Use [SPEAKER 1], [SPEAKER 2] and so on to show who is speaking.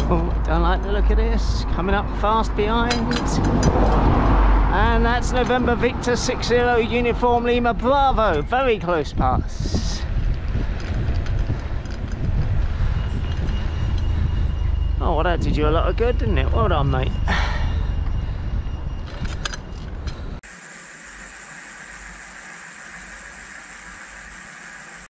[SPEAKER 1] Oh, don't like the look of this. Coming up fast behind. And that's November Victor 60 Uniform Lima Bravo. Very close pass. Oh, well, that did you a lot of good, didn't it? Well done, mate.